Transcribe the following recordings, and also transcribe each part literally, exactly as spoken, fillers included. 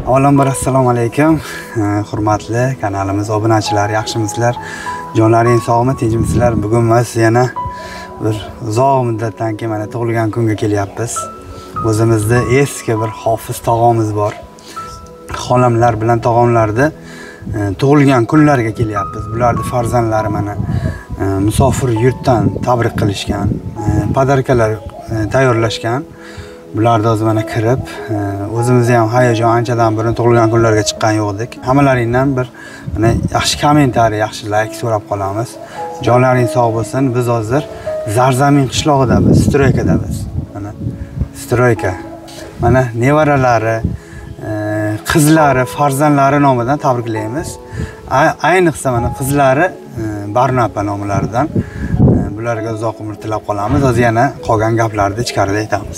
Avvalambor assalomu alaykum. Hurmatli kanalimiz obunachilari, yaxshimisizlar? Jonlaring sog'mi, tinchmisizlar? Bugun biz yana bir uzoq muddatdan keyin mana tug'ilgan kunga kelyapmiz. O'zimizda eski bir hofiz tog'amiz bor. Xolamlar bilan tog'amlarni tug'ilgan kunlarga kelyapmiz. Bularning farzandlari mana musofir yurtdan tabrik qilishgan, podarkalar tayyorlashgan. Bularni o'zi mana kirib, o'zimizda ham hayajon, anchadan beri tug'ilgan kunlarga chiqqan yo'qdik. Hammalaringdan bir mana yaxshi kommentariy, yaxshi like so'rab qolamiz. Jonlaring sog' bo'lsin. Biz hozir Zarzamin qishlog'idamiz, Stroykadamiz. Mana Stroyka. Mana nevaralari, qizlari, farzandlari nomidan tabriklaymiz. Ayniqsa mana qizlari Barnapa nomlaridan bularga uzoq umr tilab qolamiz. Hozir yana qolgan gaplarni ichkarida aytamiz.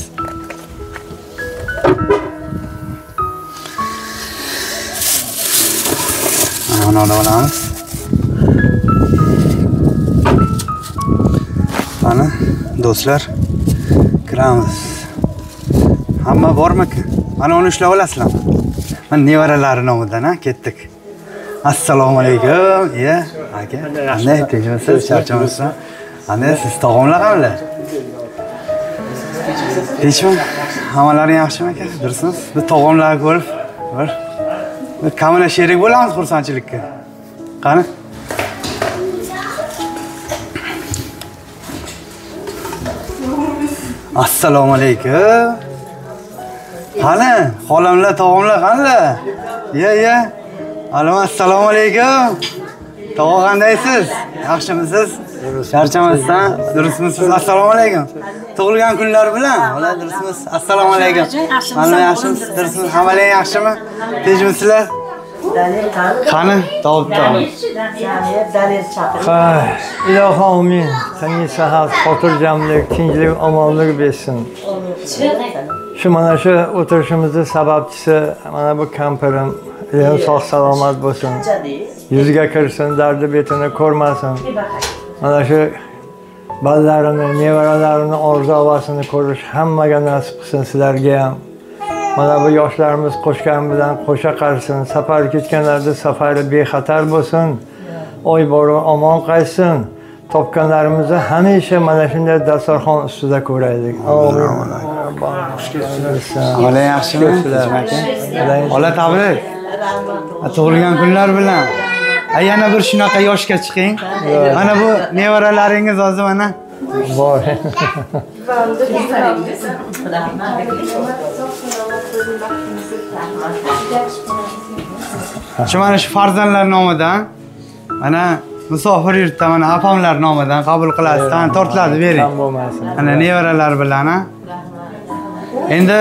Mana olamiz. Mana do'stlar, kiramiz. Hamma bormi? Mana uni ushlab olasizlarmi? Mana nevaralari nomidan ha ketdik. Assalomu alaykum. Ya, aka. Qanday tinchmisiz? Charchamasizmi? Ana siz tog'amlar qanday? Tinchmi? Hammalaring yaxshimi aka? Dursiz? Biz tog'amlarni ko'rib, bir bir kamina sherik bo'lamiz xursandchilikka. Qani? Assalomu alaykum. Qani, xolamlar, tog'amlar qanday? Ya, ya. Alom, assalomu alaykum. Tog'a qandaysiz? Yaxshimisiz? Charchamasdan, durustmisiz? Assalomu alaykum. Tug'ilgan kunlar bilan, ular durustmisiz? Assalomu alaykum. Mana yaxshimisiz? Durustmisiz? Hammalar yaxshimi? Tinchmisizlar? Qani, topdim. Ha, ilohi amin. Senga sihat, xotirjamlik, tinchlik, omonlik bersin. Shu mana shu o'tirishimizning sababchisi mana bu kampirim. Elim sog' salomat bo'lsin. Yuziga kirsin, dardi betini ko'rmasin. Mana shu balalarini, nevaralarini orzu-havasini ko'rish hammaga nasib qilsin sizlarga ham. Mana bu yoshlarimiz qo'shgan bilan qo'sha qarsin. Safar ketganlarda safari bexatar bo'lsin. Oy bori omon qaytsin. Topganlarimizni hamisha mana shunday dasturxon ustida ko'raylik. Amin. Ola yaxshimi? Ola tabrik. Tug'ilgan kunlar bilan. Yana bir shunaqa yoshga chiqing. Mana bu nevaralaringiz hozir mana bor. Shu mana shu farzandlar nomidan mana musofir yurtda mana apamlar nomidan qabul qilasiz. Qani tortlarni bering. Mana nevaralar bilan ha. Endi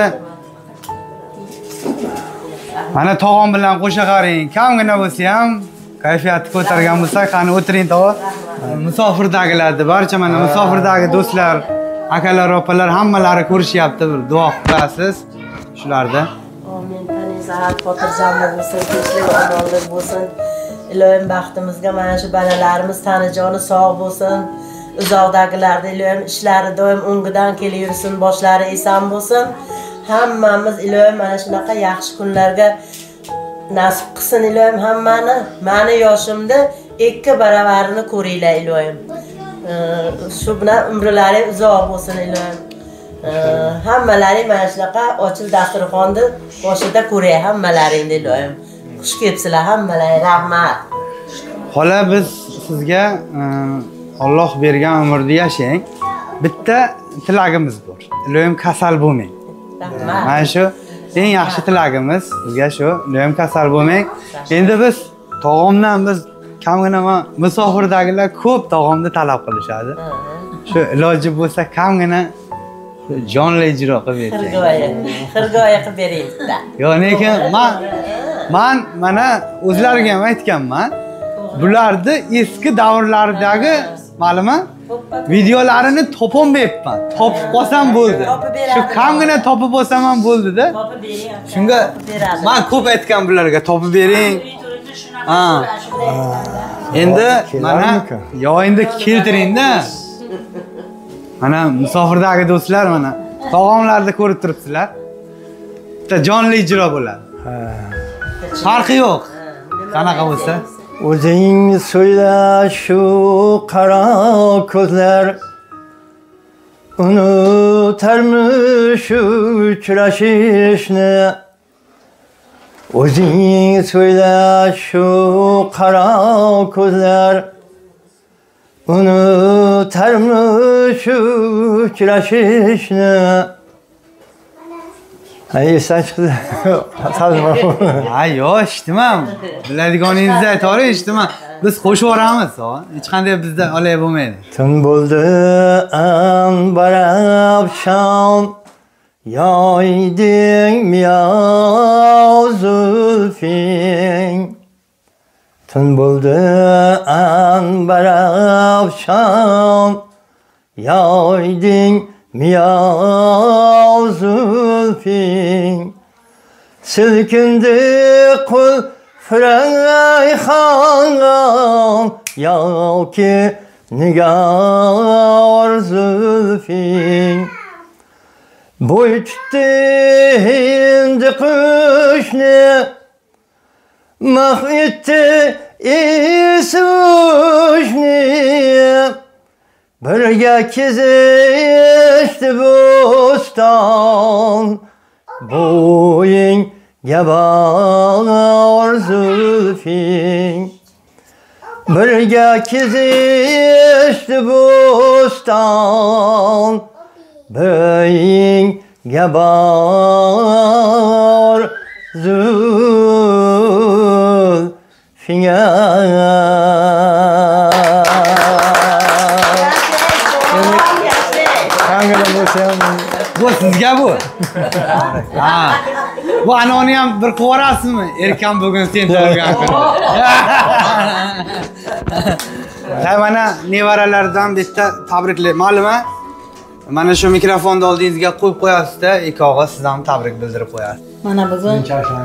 mana tog'am bilan qo'sha qaring. Kamgina bo'lsa ham kayfiyatni ko'targan bo'lsa, qani o'tiring tog'a. Musofirdagilarni, barcha mana musofirdagi do'stlar, akalar, opalar hammalari ko'rishyapti. Bir duo qilasiz shularda. Amin. Tani sihat, xotirjamlik bo'lsin, tinchlik, omonlik bo'lsin. Ilohim baxtimizga mana shu balalarimiz tanijoni sog' bo'lsin. Uzoqdagilarda ilohim ishlari doim o'ngidan kelaversin, boshlari eson bo'lsin. Hammamiz ilohim mana shunaqa yaxshi kunlarga nasib qilsin ilohim hammani. Meni yoshimda ikki baravarini ko'ringlar ilohim. Shu bilan umrlaring uzoq bo'lsin ilohim. Hammalaring mana shunaqa ochil dasturxonni boshida ko'ray hammalaringni ilohim. Xush kelibsizlar hammalaring. Rahmat. Xola, biz sizga Alloh bergan umrni yashang. Bitta tilagimiz bor. Ilohim kasal bo'lmang. Rahmat. Mana shu eng yaxshi tilagimiz sizga shu. Ilohim kasal bo'lmang. Endi biz tog'amdan biz kamgina musofirdagilar ko'p tog'amni talab qilishadi. Shu iloji bo'lsa kamgina jonli ijro qilib bering. Xirgoyi, xirgoyi qilib bering bitta. Yo, lekin men men mana o'zlariga ham aytganman. Bularni eski davrlardagi ma'lumot videolarini topib beribman. Topib qolsam bo'ldi. Shu kamgina topib olsam ham bo'ldi-da. Topib bering. Shunga men ko'p aytgan bularga topib bering. Ha. Endi mana yo endi keltiring-da. Mana musofirdagi do'stlar mana tog'amlarni ko'rib turibsizlar. Bitta jonli ijro bo'ladi. Farqi yo'q. Qanaqa bo'lsa? O'zing so'yla shu qaro ko'zlar unutarmish uchrashishni. O'zing so'yla shu qaro ko'zlar unutarmish uchrashishni. Ay, esdan chiqdi. Ha, yo'q, eshitdim. Biladiganingizni aytavering, eshitdim. Biz qo'shib yuboramiz, hech qanday bizda olay bo'lmaydi. Tun bo'ldi anbarab sham, yoyding miyoz zulfing. Tun bo'ldi anbarab sham, yoyding miyoz zulfing. Silkindi qul Frayxon yoki nigar zulfing. Bo'y tutdi endi qushni, mahv etdi isushni. Birga kezishdi bo'ston, bo'ying gabar zulfing. Birga kezishdi bo'ston, bo'ying gabar zulfing. Bu sizga bu. Ha. Bu anoni ham bir qilib yuborasizmi? Erkan bugun sen tug'ilgan kun. Ha, mana nevaralardan bitta tabriklar. Ma'lum-a? Mana shu mikrofonni oldingizga qo'yib qo'yasiz-da, ikki og'iz siz ham tabrik bildirib qo'yasiz. Mana bugun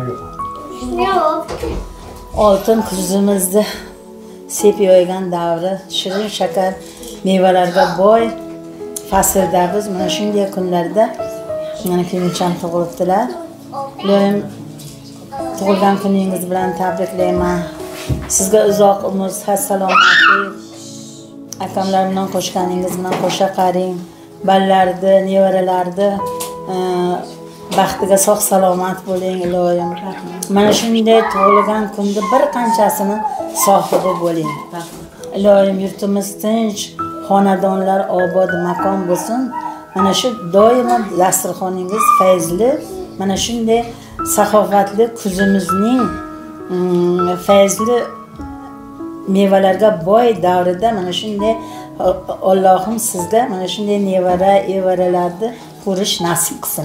oltin kuzimizda sep yoygan davri, shirin shakar mevalarga boy faslda biz mana shunday kunlarda mana kuyuncham tug'ilibdilar. Ularni tug'ilgan kuningiz bilan tabriklayman. Sizga uzoq umr, sihat, salomatlik, akamlar bilan qo'shganingiz bilan qo'sha qaring. Ballarni, nevaralarni baxtiga sog' salomat bo'ling iloyim. Mana shunday tug'ilgan kunda bir qanchasini sohibi bo'ling. Iloyim yurtimiz tinch, xonadonlar obod makon bo'lsin. Mana shu doimo dasturxoningiz fayzli, mana shunday saxovatli kuzimizning fayzli mevalarga boy davrida mana shunday Allohim sizga mana shunday nevara, evaralarni ko'rish nasib qilsin.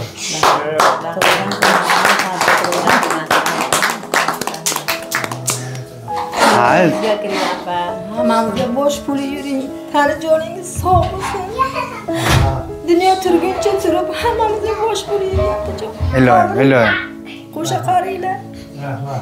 Hammamizga bosh puli yuring, tani joningiz sog' bo'lsin. Dunyo turguncha turib hammamizga bosh puli yuryapti. Iloyim, iloyim. Qo'sha qaringlar. Rahmat.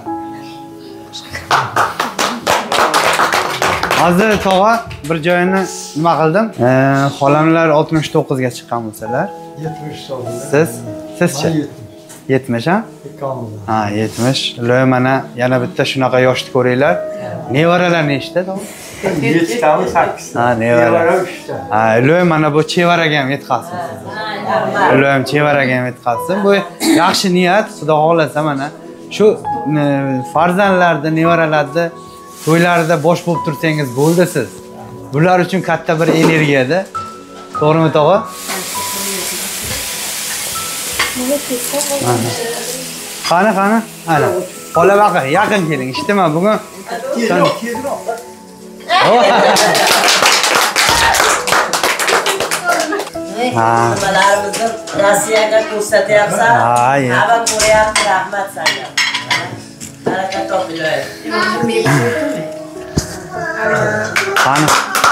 Hozir tog'a bir joyini nima qildim? Xolamlar oltmish to'qqiz ga chiqqan bo'lsalar, yetmish to'qqiz. Siz, sizchi? yetmish ha? Ha, yetmish. Iloyim, mana yana bitta shunaqa yoshni ko'ringlar. Nevaralar nechta tog'a? yetti tami sakkiz. Ha, nevara. uchta. Ha, iloyim, mana bu chevaraga ham yetqazsin. Iloyim, chevaraga ham yetqazsin. Bu yaxshi niyat, Xudo xolasa mana shu farzandlarni, nevaralarni to'ylarida bosh bo'lib tursangiz bo'ldi siz. Bular uchun katta bir energiyada. To'g'rimi tog'a? Qani, qani? Ana. Xola baqa, yaqin keling. Eshitaman bugun. Nimalarimizni Rossiyaga ko'rsatyapsan. Ha, Hava ko'ryapti, rahmat senga. Baraka topilar. Qani.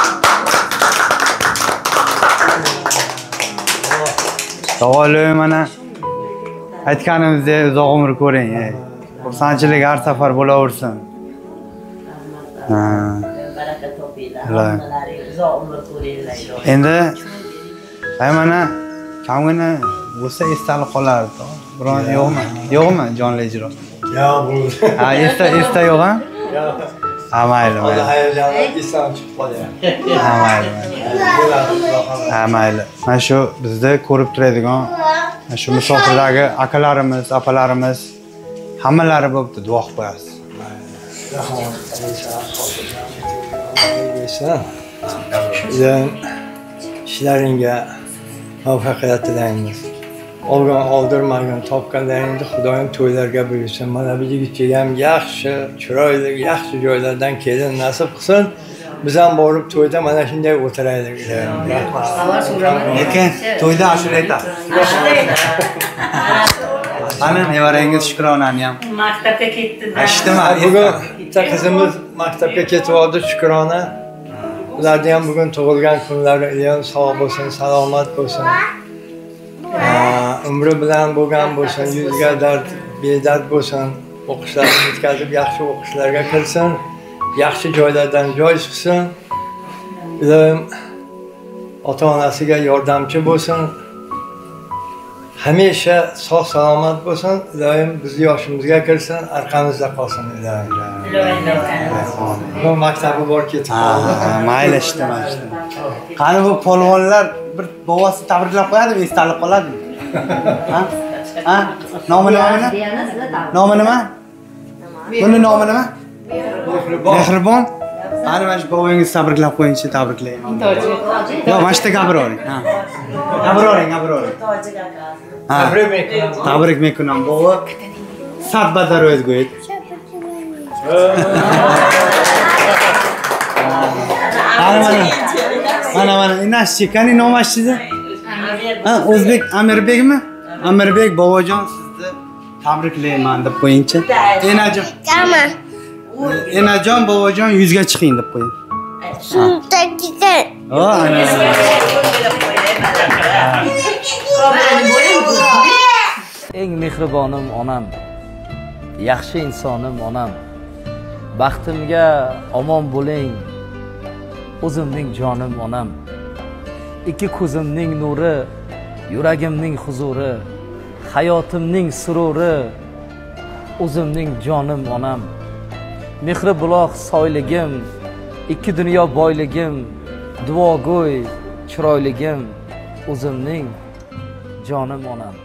Tog'aloy, mana aytganimizdek uzoq umr ko'ring. Xursandchilik har safar bo'laversin. Ha. Baraka topinglar. Uzoq umr ko'ringlar. Endi ay mana kamgina bo'lsa estalib qolardi. Biron yo'qmi? Yo'qmi jonli ijro? Yo'q bo'ldi. Ha, esda esda yo'q ha? Yo'q. Ha, mayli. Hozir hayajonlar eslab chiqib qolyapti. Ha, mayli. Ha, mayli. Mana shu bizda ko'rib turadigan mana shu musofirdagi akalarimiz, opalarimiz hammalari bo'pti, duo qilib qo'yasiz. Sizning ishlaringga muvaffaqiyat tilaymiz. Olgan, oldirmagan, topganlaringni Xudoyim to'ylarga buyursin. Mana bu yigitga ham yaxshi, chiroyli, yaxshi joylardan kelin nasib qilsin. Biz ham borib to'yda mana shunday o'tiraylik. Lekin to'yda ashula aytasiz. Mana nevarangiz Shukronani ham maktabga ketdi. Eshitdimi? Bugun bitta qizimiz maktabga ketyapti, Shukrona. Ularning ham bugun tug'ilgan kunlari, Ilon sog' bo'lsin, salomat bo'lsin. Umri bilan bo'lgan bo'lsin, yuzga dard, bedard bo'lsin. O'qishlarini bitkazib, yaxshi o'qishlarga kirsin, yaxshi joylardan joy chiqsin. Iloyim ota-onasiga yordamchi bo'lsin. Hamisha sog' salomat bo'lsin. Iloyim bizni yoshimizga kirsin, orqamizda qolsin iloyim. Bu maktabi bor ketib qoldi. Mayli ishtiman, ishtiman. Qani bu polvonlar bir bobosini tabriklab qo'yadimi, estalib qoladimi? Ha? Ha? Nomi nima buni? Nomi nima? Buni nomi nima? Mehribon. Qani mana shu bobongizni tabriklab qo'yingchi, tabriklayman. Yo'q, mana shu gapiravering. Ha. Gapiravering, gapiravering. Tojik akasi. Tabrik mekunam. Tabrik mekunam bobo. Sat badar o'zgo'yit. Mana mana. Mana mana, inashchi, qani nomashchizi? Ha, O'zbek Amirbekmi? Amirbek bobojon sizni tabriklayman deb qo'yingchi. Enajon. Qama. Enajon bobojon yuzga chiqing deb qo'ying. Shundagiga. O, ana. Eng mehribonim onam, yaxshi insonim onam. Baxtimga omon bo'ling, o'zimning jonim onam. Ikki ko'zimning nuri, yuragimning huzuri, hayotimning sururi, o'zimning jonim onam. Mehri buloq soyligim, ikki dunyo boyligim, duogo'y chiroyligim, o'zimning jonim onam.